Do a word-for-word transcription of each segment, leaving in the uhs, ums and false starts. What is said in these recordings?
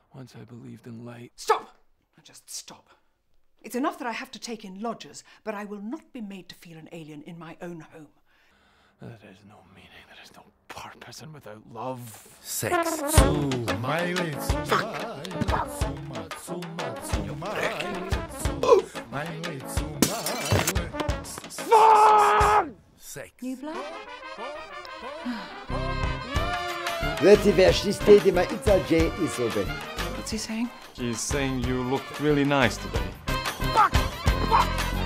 Once I believed in light. Stop! Just stop. It's enough that I have to take in lodgers, but I will not be made to feel an alien in my own home. There is no meaning, there is no purpose, and without love. Sex. Sex. New blood? Veti verstiste di ma itzaje isobe. What's he saying? He's saying you look really nice today. Fuck! Fuck!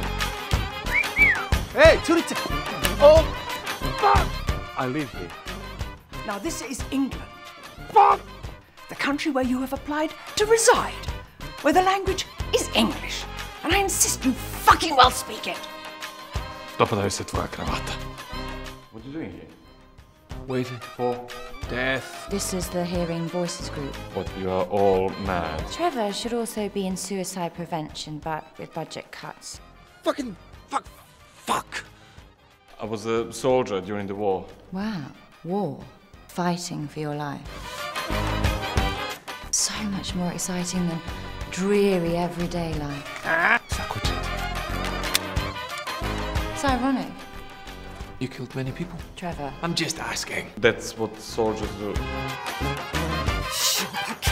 Hey, turite! Oh! Fuck! I live here. Now this is England. Fuck! The country where you have applied to reside, where the language is English. And I insist you fucking well speak it. Stoppa där sig tvoja kravatta. What are you doing here? Waiting for death. This is the Hearing Voices group. But you are all mad. Trevor should also be in suicide prevention, but with budget cuts. Fucking fuck! Fuck! I was a soldier during the war. Wow, war. Fighting for your life. So much more exciting than dreary everyday life. Ah. It's ironic. You killed many people? Trevor. I'm just asking. That's what soldiers do. Shop